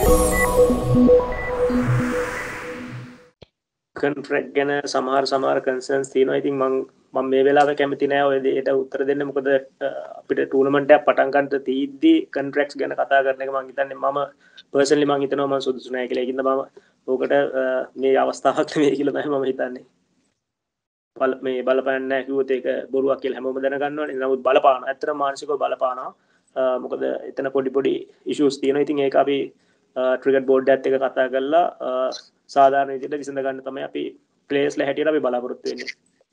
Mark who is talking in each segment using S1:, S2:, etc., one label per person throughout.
S1: Contract ගැන සමහර කන්සර්න්ස් තියෙනවා. ඉතින් මම මේ වෙලාවේ කැමති නෑ ඔය දෙයට උත්තර දෙන්න. මොකද අපිට ටූර්නමන්ට් එකක් පටන් ගන්න තීද්දි කොන්ට්‍රැක්ට්ස් ගැන කතා කරන එක මම හිතන්නේ මම පර්සනලි මම හිතනවා මම සුදුසු නෑ කියලා. ඒකින්ද මම ඕකට මේ අවස්ථාවක් නෙමෙයි කියලා තමයි මම හිතන්නේ. මේ බලපෑන්නේ නැහැ කිව්වොත් ඒක බොරුවක් කියලා හැමෝම දැනගන්නවනේ. නමුත් බලපානවා. ඇත්තටම මානසිකව බලපානවා. මොකද එතන පොඩි ඉෂුස් තියෙනවා. ඉතින් ඒක අපි ක්‍රිකට් බෝඩ් එකත් එක්ක කතා කරලා සාධාරණ විදිහට විසඳ ගන්න තමයි අපි ප්ලේයර්ස්ලා හැටියට අපි බලාපොරොත්තු වෙන්නේ.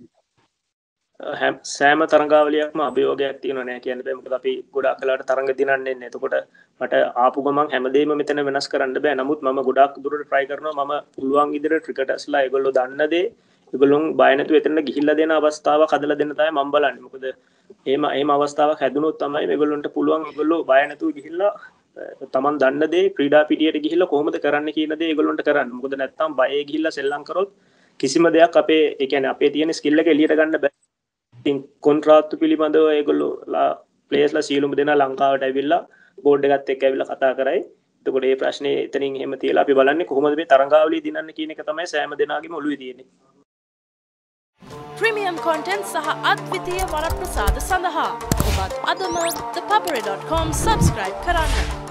S1: සෑම තරඟාවලියක්ම අභියෝගයක් තියෙනවා නෑ කියන්න බෑ. මොකද අපි ගොඩාක් වෙලාවට තරඟ දිනන්නේ නැහැ. එතකොට මට ආපු ගමන් හැමදේම මෙතන වෙනස් කරන්න බෑ. නමුත් මම ගොඩාක් දුරට try කරනවා. මම පුළුවන් විදිහට ක්‍රිකටර්ස්ලා ඒගොල්ලෝ දන්න දේ ඒගොල්ලොන් බය නැතුව එතනට ගිහිල්ලා දෙන අවස්ථාවක් හදලා දෙන්න තමයි මම බලන්නේ. මොකද එහෙම අවස්ථාවක් හැදුනොත් තමයි මේගොල්ලන්ට පුළුවන් ඒගොල්ලෝ බය නැතුව ගිහිල්ලා තමන් දන්න දේ ක්‍රීඩා පිටියට ගිහිල්ලා කොහොමද කරන්න කියන දේ ඒගොල්ලන්ට කරන්න. මොකද නැත්තම් බයේ ගිහිල්ලා සෙල්ලම් කරොත් කිසිම දෙයක් අපේ ඒ කියන්නේ අපේ තියෙන ස්කිල් එක එළියට ගන්න බෑ. ඉතින් කොන්ත්‍රාත්තු පිළිබඳව ඒගොල්ලෝ ප්ලේයර්ස්ලා සියලුම දෙනා ලංකාවට ඇවිල්ලා බෝඩ් එකත් එක්ක ඇවිල්ලා කතා කරයි. එතකොට මේ ප්‍රශ්නේ එතනින් එහෙම තියලා අපි බලන්නේ කොහොමද මේ තරඟාවලිය දිනන්න කියන එක තමයි සෑම දෙනාගේම ඔළුවේ තියෙන්නේ.
S2: Premium content සහ අද්විතීය වරප්‍රසාද සඳහා ඔබත් අදම thepapery.com subscribe කරන්න.